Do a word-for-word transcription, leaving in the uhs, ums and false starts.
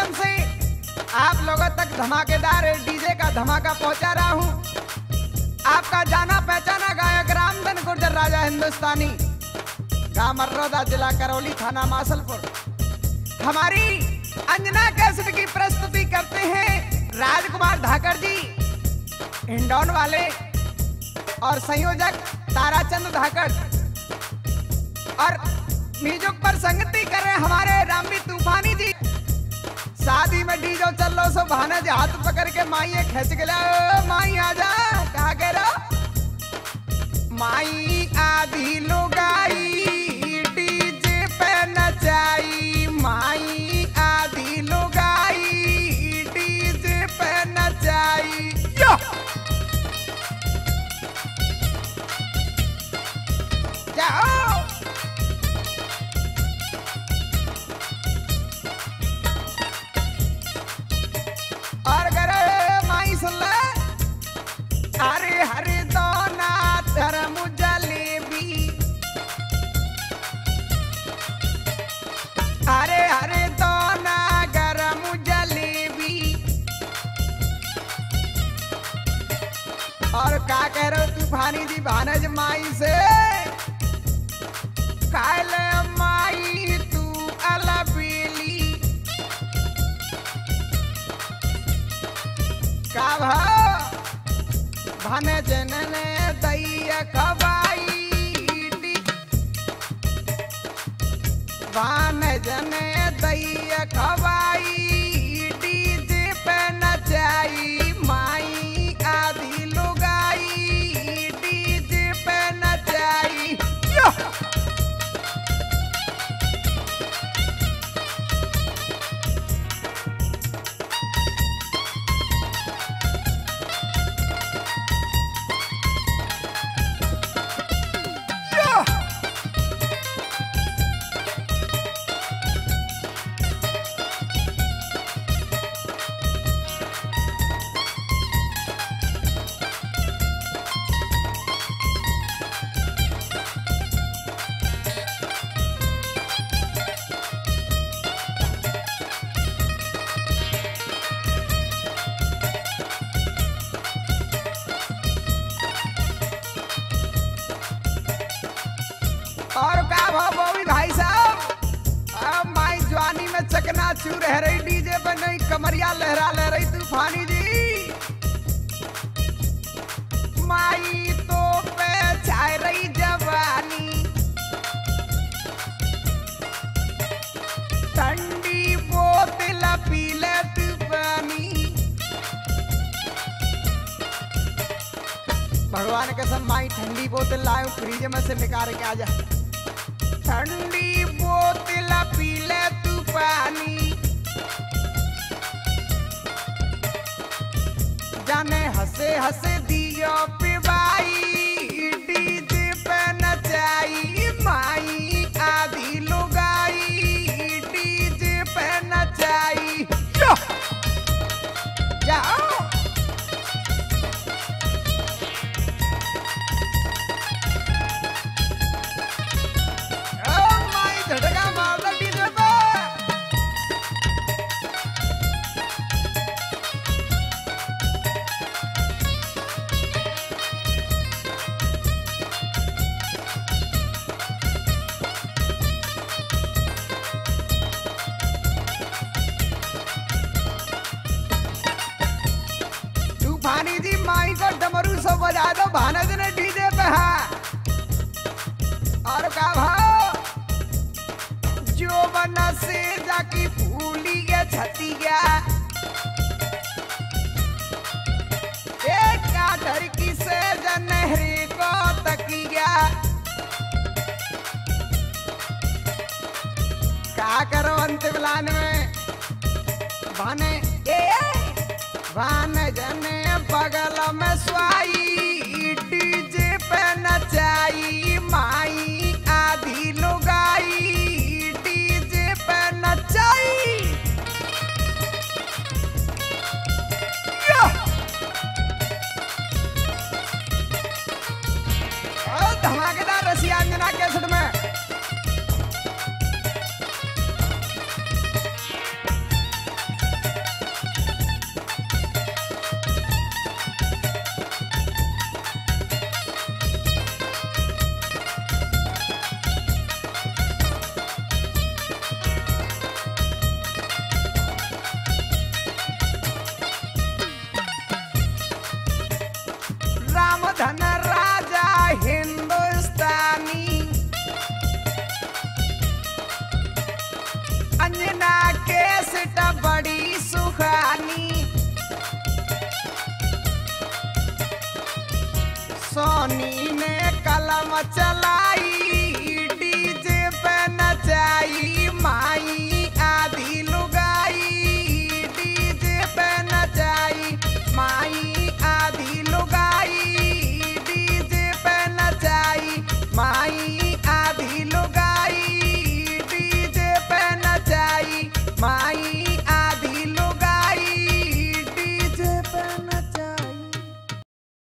माध्यम से आप लोगों तक धमाकेदार डीजे का धमाका पहुंचा रहा हूं। आपका जाना पहचाना गायक रामधन गुर्जर राजा हिंदुस्तानी, गांव मर्रोदा, जिला करौली, थाना मासलपुर। हमारी अंजना कैसेट की प्रस्तुति करते हैं राजकुमार धाकड़ जी, इंदौर वाले, और संयोजक ताराचंद धाकड़, और म्यूजिक पर संगति कर रहे हमारे रामी तूफानी जी। शादी में डीजो चल लो सो भाना जी हाथ पकड़ के माई खींच के ला, माई आजा, कहा कह रहा माई आधी लुगाई डीजे पे नचाई, माई आधी लुगाई डीजे पे नचाई। जाओ और करे माई सुन ले, अरे हरे दोना धर्म जलेबी, अरे हरे दोना गरम जलेबी। और क्या कह रहे हो तूफानी जी भानज माई से, खाए ले माई तू अलबेली, का भाव भाने जनने दैया खबाई, भाने जने दैया खबाई डीजे पे नचाई, माई आधी लुगाई डीजे पे नचाई। और क्या भाई भाई साहब, माई जवानी में चकना चू रह रही डीजे पर नहीं, कमरिया लहरा ले रही तूफानी जी। माई तो पे छाए रही जवानी, ठंडी बोतल पी ले तू पानी। भगवान कसम माई ठंडी बोतल लाओ, फ्रिज में से निकाल के आ जा, ठंडी बोतल पी ले तू पानी। जाने हंसे हंसे दियो पिबाई डीजे पे नचाई, माई आधी लुगाई डीजे पे नचाई। जाओ झटका मार दो डीजे पे। तूफानी जी माई को डमरू सब बजा दो, भानज ने डीजे पे है। और का भाव जो बना से जाकी फूली के छतिया, एक काठर की से जनहरी को तकिया। क्या करो अंतिम लाइन में भाने ए भाने जने बगल में स्वाई डीजे पे नचाई, माई आधी लुगाई डीजे पे नचाई। धमाकेदार रसिया अंजना कैसेट में सोनी ने कलम चलाई